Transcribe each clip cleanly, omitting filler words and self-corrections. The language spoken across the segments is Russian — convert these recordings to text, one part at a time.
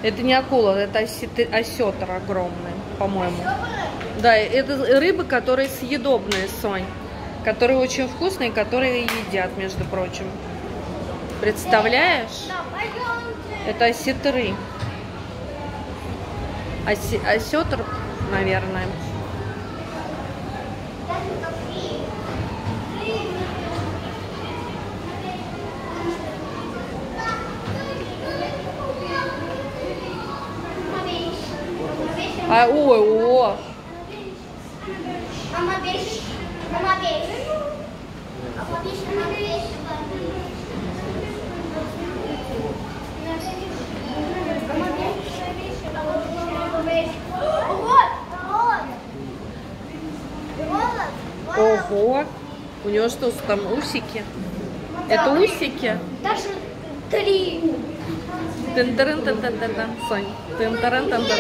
Это не акула, это осетр огромный, по-моему. Да, это рыбы, которые съедобные, Сонь. Которые очень вкусные, которые едят, между прочим. Представляешь? Это осетры. Осетр, наверное. Ой. Ого! У него что там, усики? Это усики? Даже 3. Тын-тырын-тын-тын-тын, Сонь. Тын-тырын-тын-тын.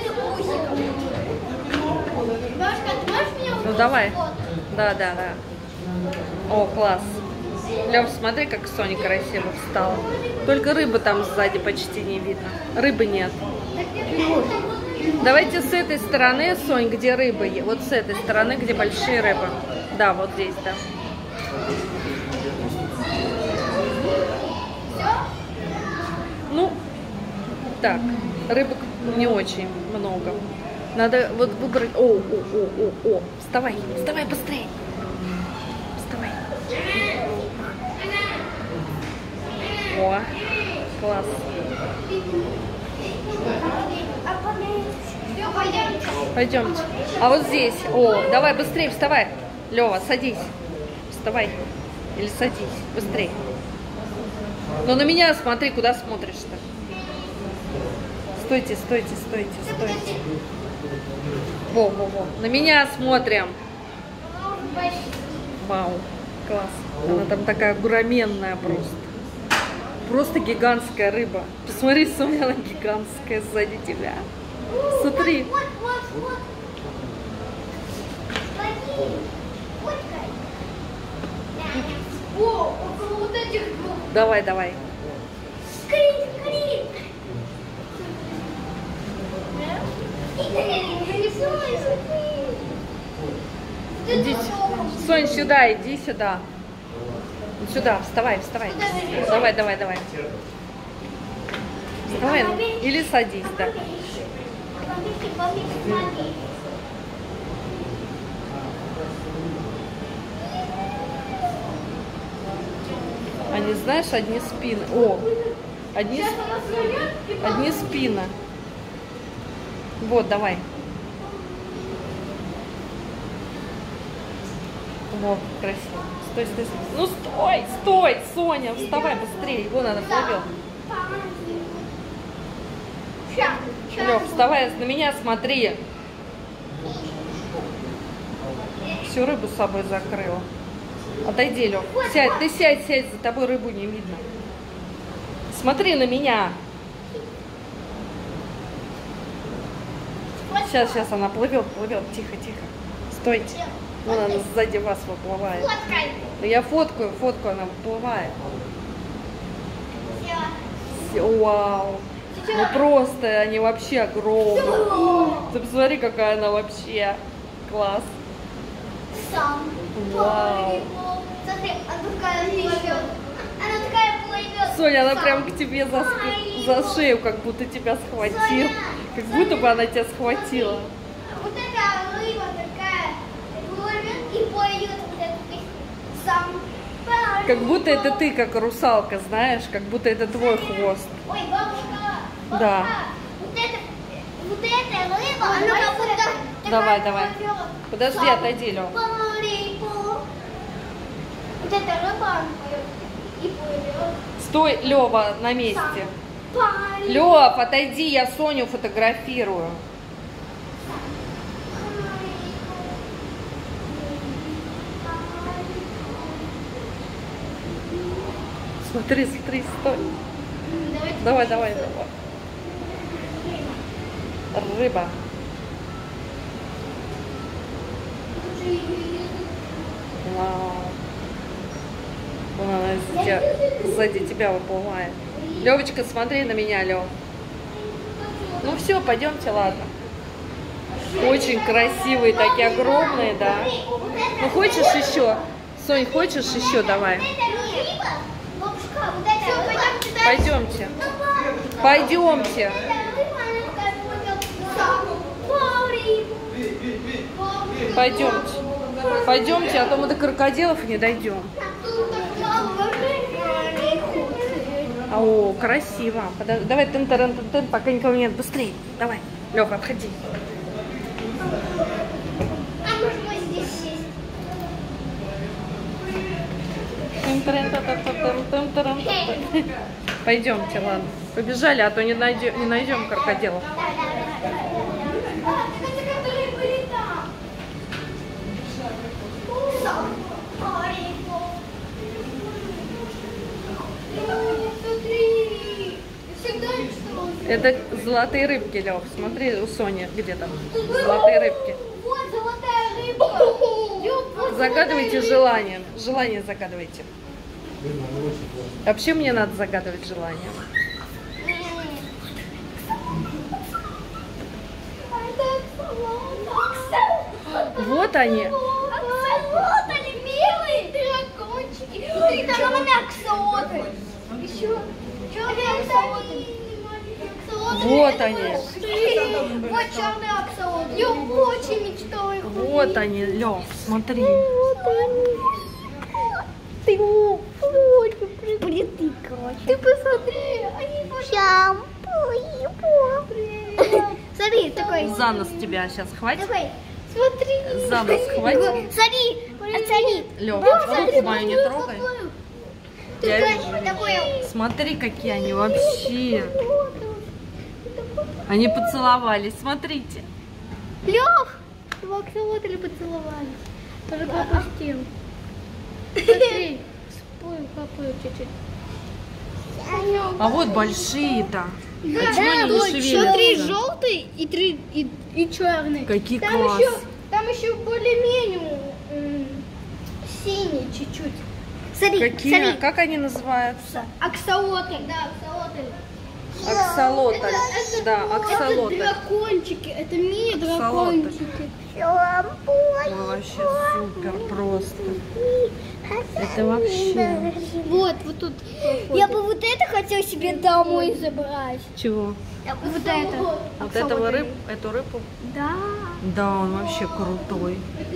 Ну давай. Да. О, класс. Лев, смотри, как Соня красиво встала. Только рыбы там сзади почти не видно. Рыбы нет. Давайте с этой стороны, Сонь, где рыбы. Вот с этой стороны, где большие рыбы. Да, вот здесь, да. Ну, так, рыбок не очень много. Надо вот выбрать... О, вставай быстрее. Вставай. О, класс. Пойдемте. А вот здесь. О, давай быстрее, вставай. Лева, садись. Вставай. Или садись. Быстрее. Но на меня смотри, куда смотришь-то. Стойте. Во. На меня смотрим. Вау. Класс. Она там такая огроменная просто. Просто гигантская рыба. Посмотри, Соня, она гигантская сзади тебя. Смотри. Давай. Иди, Сонь, сюда, иди сюда. Сюда, вставай. Давай. Вставай, или садись, да. Они, знаешь, одни спины. О, одни спины. Вот, давай. Вот, красиво. Стой. Ну, стой, Соня, вставай быстрее. Вон она плывет. Лёв, вставай, на меня смотри. Всю рыбу с собой закрыла. Отойди, Лёв. Сядь, ты сядь, за тобой рыбу не видно. Смотри на меня. Сейчас она плывет. Тихо. Стойте. Вон она сзади вас выплывает. Да я фоткаю, она выплывает. Вау. Ну просто они вообще огромные. Ты посмотри, какая она вообще. Класс. Вау. Соня, она прям к тебе за шею, как будто тебя схватила. Как будто бы она тебя схватила. Вот эта рыба такая плывет и поет вот этот сам. Как будто это ты, как русалка, знаешь, как будто это твой хвост. Ой, бабушка. Да. Вот эта рыба, она как будто... Давай. Подожди, отойди, Лёва. Вот эта рыба, она поет и плывет. Стой, Лёва, на месте. Лёв, отойди, я Соню фотографирую. Смотри, стой. Давай. Рыба. Вау. Вон она сзади тебя выплывает. Левочка, смотри на меня, Лев. Ну все, пойдемте, ладно. Очень красивые, такие огромные, да. Ну хочешь еще? Сонь, хочешь еще? Давай. Пойдемте. Пойдемте. Пойдемте. Пойдемте, а то мы до крокодилов не дойдем. О, красиво. Давай, тын-тын-тын-тын, пока никого нет. Быстрее. Давай. Лёха, обходи. Пойдемте, ладно. Побежали, а то не найдем крокодилов. Это золотые рыбки, Лёв. Смотри, у Сони где там золотые рыбки. Вот золотая рыбка. Загадывайте желание. Желание загадывайте. Вообще мне надо загадывать желание. Вот они. Вот они, милые дракончики. Смотри, там она аксолотль. Еще. Черные аксолотль. Вот они. Вот черный аксолотль. Я очень мечтаю их увидеть. Вот они, Лёв, смотри. Ты очень прикольный. Ты посмотри, они Смотри, такой. За нос тебя сейчас хватит. Такой, смотри. За нос хватит. Смотри, оцени. Лёв, руку мою не трогай. Я Такой. вижу. Смотри, какие они вообще. Они поцеловались, смотрите. Лёх! Два аксолотля поцеловались. Только опустил. Смотри, капают чуть-чуть. А вот большие-то. А чего они не Смотри, шевелятся? желтый и черный. Какие там класс. Там еще более-менее синий чуть-чуть. Смотри, Какие? смотри. Как они называются? Аксолотль. Да, аксолотль. Аксолотль. Да, Это аксолотль. дракончики, это мини-дракончики. Ой, вообще супер просто. Это вообще. Вот тут. Я бы вот это хотел себе домой забрать. Чего? Вот это. Вот этого эту рыбу? Да. Да, он вообще крутой.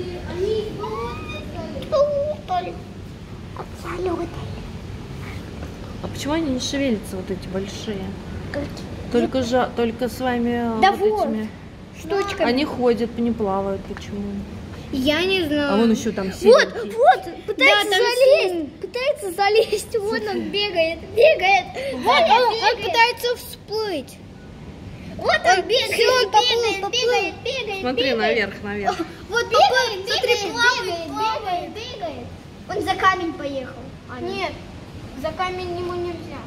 А почему они не шевелятся, вот эти большие? Только с вами Да вот вот. этими. Штучка. Они ходят, не плавают. Почему? Я не знаю. А вон еще там Вот, синенький. вот, пытается там залезть. Пытается залезть. Вот он бегает. Вот он пытается всплыть. Вот он бегает, бегает. Смотри, наверх. Вот поплыл, смотри, бегает. Он за камень поехал. Нет, за камень ему нельзя.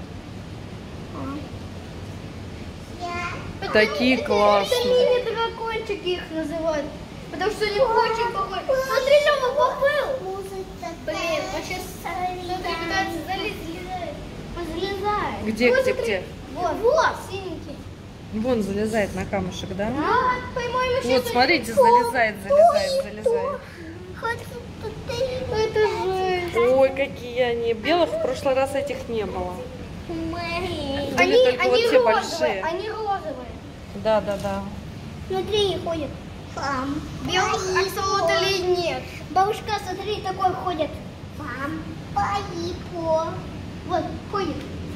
Такие Это классные. мини-дракончики их называют. Потому что они очень похожи. Смотри, Лёва поплыл. Блин, он сейчас пытается залезть, залезает. Он залезает. Где, Вот, где, смотри. где? Вот, синенький. Вон залезает на камушек, да? По-моему, Вот, сейчас смотрите, он- залезает. Это жесть. Ой, какие они. Белых в прошлый раз этих не было. Они только вот те розовые, большие. они розовые. Да. Смотри, ходят. Белых аксолотлей нет. Бабушка, смотри, такой ходит. Вот, ходит.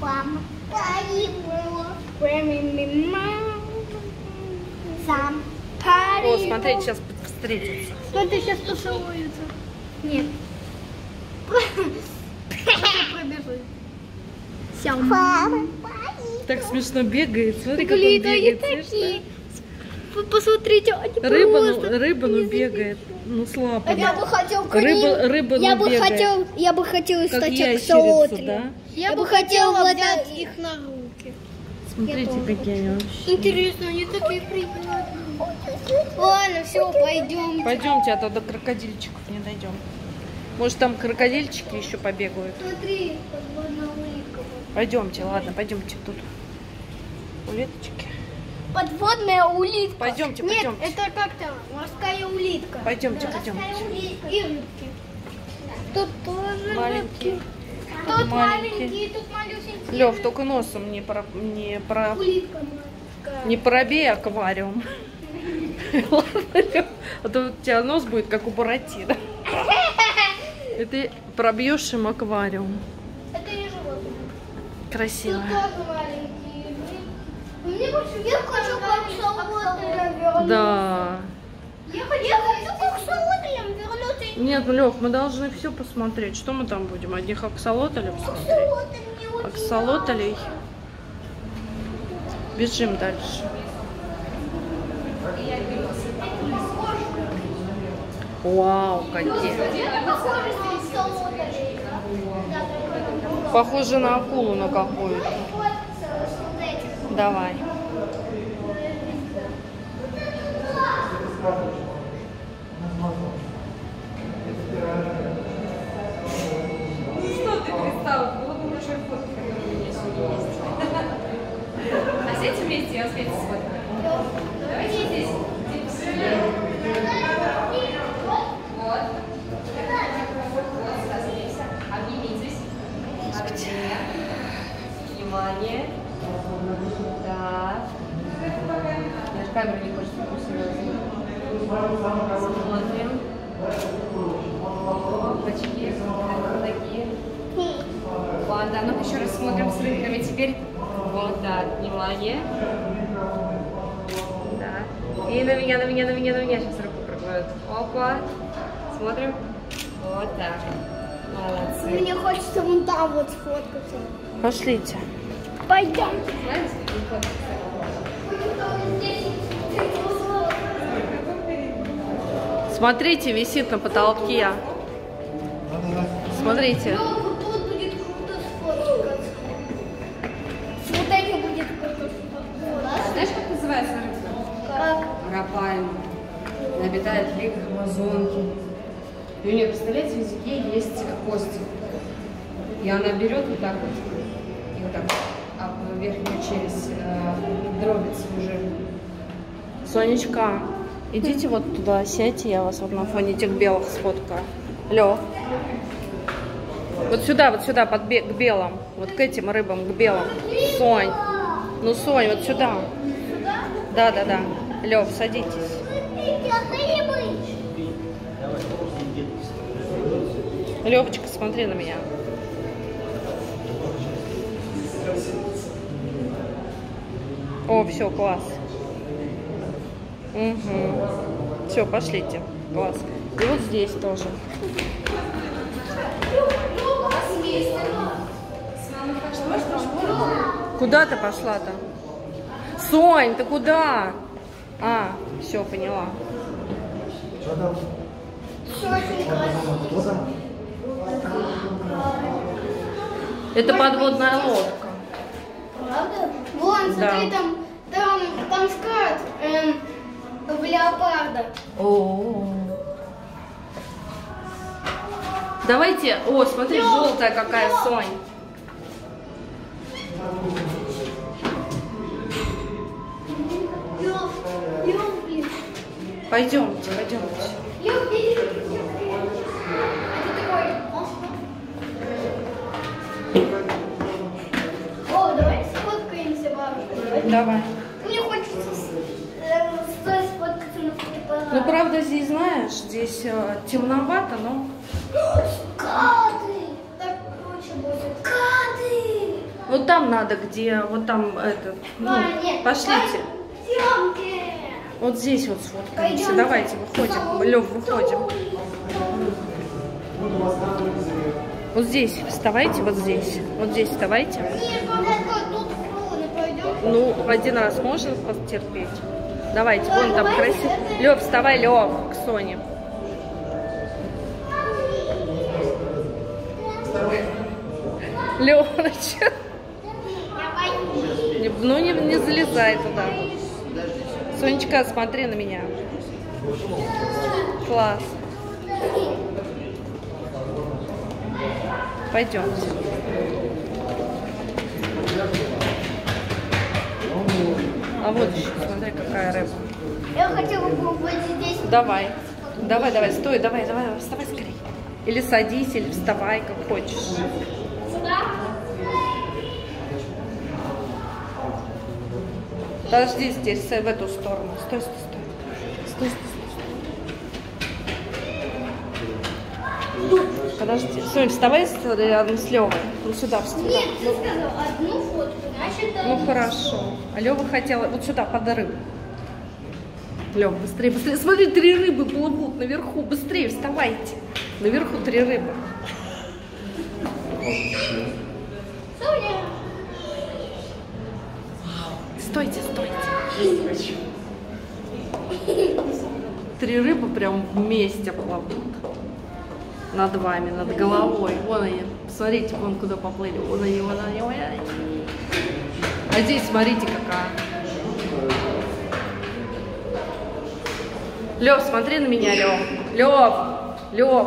Сам. О, смотрите, сейчас встретятся. Смотри, сейчас поцелуются. Нет. Пробежит. Так смешно бегает. Смотри, как он Блин, они бегает. такие. Смешно. Посмотрите, они просто... Рыба, ну бегает. Ну, с лапами. Я бы хотел Рыба, я ну, бы бегает. я бы хотела Как стать ящерица, аксолотлем. да? Я бы хотела взять их на руки. Смотрите, какие они вообще. Интересно, они такие приятные. Ладно, все, пойдем. Пойдемте, а то до крокодильчиков не дойдем. Может, там крокодильчики еще побегают. Смотри, подводная улитка. Пойдемте, ладно, пойдемте тут. Улиточки. подводная улитка. Пойдемте, Нет, пойдемте. это как-то морская улитка. Пойдемте, пойдемте. И рыбки. Тут тоже Маленькие. рыбки. Тут Маленькие. маленькие, тут малюсенькие. Лев, только носом Улитка морская. не пробей аквариум. Ладно, Лев, а то у тебя нос будет как у Буратино. И ты пробьешь им аквариум. Это не животное. Красиво. Тут тоже маленькие рыбки. Мне больше я хочу как солодым. Да. Я хочу как солодым вернуться. Нет, ну, Лев, мы должны все посмотреть. Что мы там будем? Одних аксолотлей посмотреть? Аксолотлей. Бежим дальше. Вау, какие. Похоже на акулу на какую-то. Давай. Что ты пристал? Было бы большой фотки, которые у меня сегодня есть. А сядьте вместе, я вас вместе сфоткаю. Давайте здесь. Вот. Вот, здесь. Обнимитесь. Внимание. Так. Я же камеру не хочет фокусироваться. Смотрим. Опачки. Такие. Вот, да, ну еще раз смотрим с рыбками. Теперь вот так, внимание. Да. И на меня, на меня, на меня, на меня. Сейчас руку проглотят. Опа. Смотрим. Вот так. Молодцы. Мне хочется вон там вот сфоткаться. Пошлите. Пойдем. Знаете, какие фотки? Смотрите, висит на потолке. Смотрите. Ну, тут будет круто сфоткаться. Вот этим будет круто сфоткаться. Знаешь, как называется рыба? Как? Рапайн. Она обитает в реках Амазонки. И у нее, представляете, в языке есть кости. И она берет вот так вот, и вот так, а верхнюю челюсть дробится уже. Сонечка, идите вот туда, сядьте, я вас вот на фоне этих белых сфоткаю. Лёв. Вот сюда, к белым. Вот к этим рыбам, к белым. Сонь. Ну, Сонь, вот сюда. Да, да, да. Лёв, садитесь. Левочка, смотри на меня. О, все, класс. Угу. Все, пошлите. Класс. И вот здесь тоже. Куда ты пошла-то? Сонь, ты куда? А, все, поняла. Это подводная лодка. Правда? Вон, смотри, Да. там скат в леопарда. Давайте. О, смотри, желтая какая, Сонь. Лёв, блин. Пойдемте, пойдемте. Лёв, бери. Это такой. О, давай сфоткаемся, бабушка. Давай. Мне хочется стоит сфоткаться на фотоаппарат. Ну, правда, здесь, знаешь, здесь темновато, но... Скаты! Так круче будет. Скаты! Вот там надо, где... Вот там, это... Ну, Нет, пошлите. Пойдемте. Вот здесь вот сфоткаемся. Пойдемте. Давайте, выходим. Лёв, выходим. Вот здесь вставайте, вот здесь. Вот здесь вставайте. Нет, тут холодно, пойдем. Ну, один раз можно потерпеть. Давайте, вон там красиво. Лёв, вставай, Лёв, к Соне. Лёвочка. Ну, не залезай туда. Сонечка, смотри на меня. Класс. Пойдемте. А вот еще, смотри, какая рыба. Я хотела попробовать здесь. Давай. Давай, стой, давай, вставай скорее. Или садись, или вставай, как хочешь. Сюда. Подожди здесь, в эту сторону. Стой. Подожди. Сонь, вставай рядом с Левой. Ну сюда, вставай. Нет, ты сказал одну фотку, значит... Ну хорошо. А Лева хотела вот сюда, под рыбу. Лев, быстрее. Смотри, 3 рыбы плывут наверху. Быстрее, вставайте. Наверху 3 рыбы. Соня. Стойте. 3 рыбы прям вместе плывут. Над вами, над головой. Вон они. Посмотрите, вон куда поплыли. Вон они. А здесь смотрите какая. Лев, смотри на меня, Лев. Лев.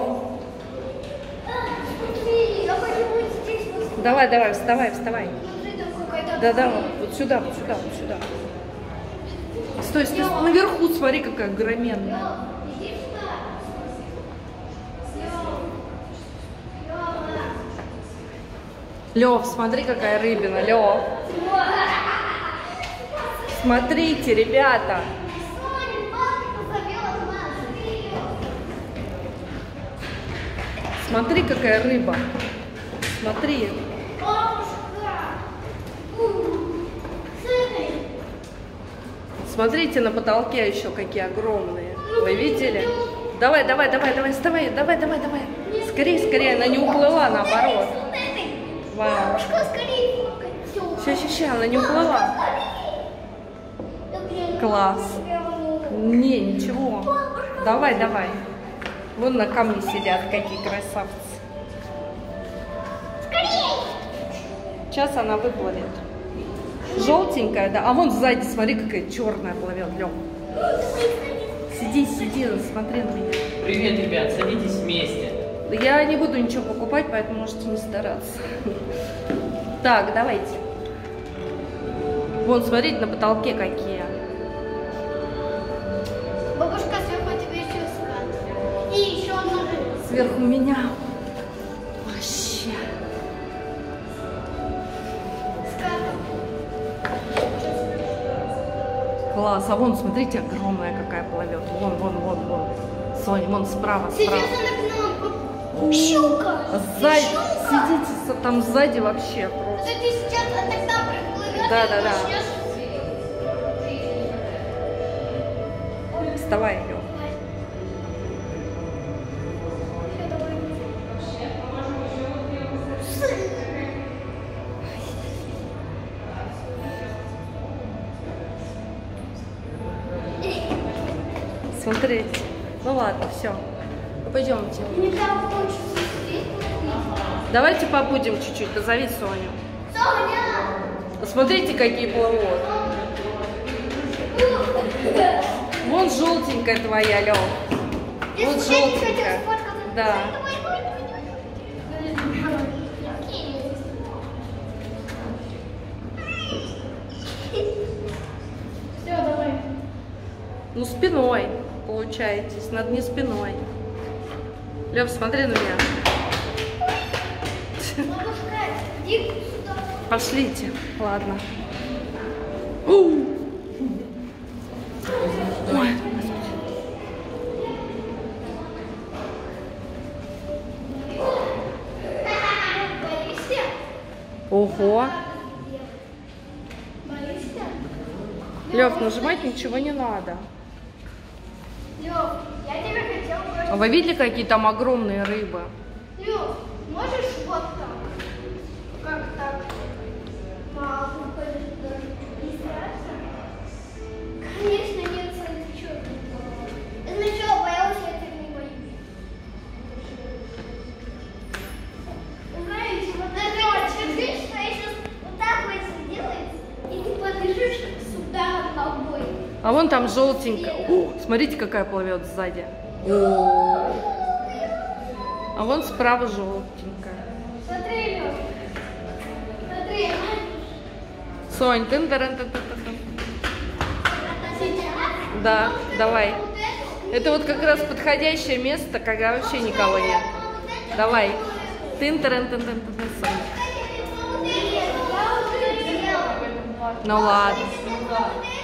Смотри, я хочу быть здесь. Давай, вставай. Смотри, там какая-то... Да, вот сюда. Стой. Наверху смотри, какая огроменная. Иди сюда. Лев, смотри, какая рыбина, Лев. Смотрите, ребята. Смотри, какая рыба. Смотри. Смотрите, на потолке еще какие огромные. Вы видели? Давай, вставай. Давай. Скорее, она не уплыла, наоборот. Вау. Сейчас, она не уплыла. Класс. Не, ничего. Давай. Вон на камне сидят, какие красавцы. Сейчас она выплывет. Желтенькая, да. А вон сзади, смотри, какая черная плывет, Лёв. Сиди, смотри на меня. Привет, ребят, садитесь вместе. Я не буду ничего покупать, поэтому можете не стараться. Так, давайте. Вон, смотрите, на потолке какие. Бабушка, сверху тебе еще скат. И еще одна рыба. Сверху меня. Вообще. Скатом. Класс. А вон, смотрите, огромная какая плывет. Вон. Соня, вон справа. Сейчас она к нам. Щука. Сзади, сидите, там сзади вообще просто. Вот это сейчас она к нам приплывет. Да. и начнёшь- Вставай, Лёв. Смотрите. Ну ладно, все. Пойдемте. Мне так хочется здесь. Давайте побудем чуть-чуть. Позови Соню. Соня! Посмотрите, какие плывут. Вон желтенькая твоя, Лёв. Вот желтенькая. Да. Все, давай. Ну, спиной получаетесь, над не спиной. Лёв, смотри на меня. Бабушка, иди сюда. Пошлите. Ладно. Ой. Боишься? Ого. Боишься? Лёв, нажимать ничего не надо. Лёв, я тебя хотела бы... А вы видели, какие там огромные рыбы? Лёв, можешь вот так? Как так? Маму даже не страшно? Конечно, нет, ты чё? Если чё, боялась, я так не боюсь. Знаете, вот это вот, ты что я сейчас вот так вот сделаю, и ты подышишь сюда ногой. А вон там желтенькая. О, смотрите, какая плывет сзади. О. А вон справа желтенькая. Смотри, Лёв. Смотри. Сонь, тын-тын-тын-тын-тын. Да, давай. Это вот как раз подходящее место, когда вообще никого нет. Давай. Тын-тырын-тын-тын-тын. Ну ладно.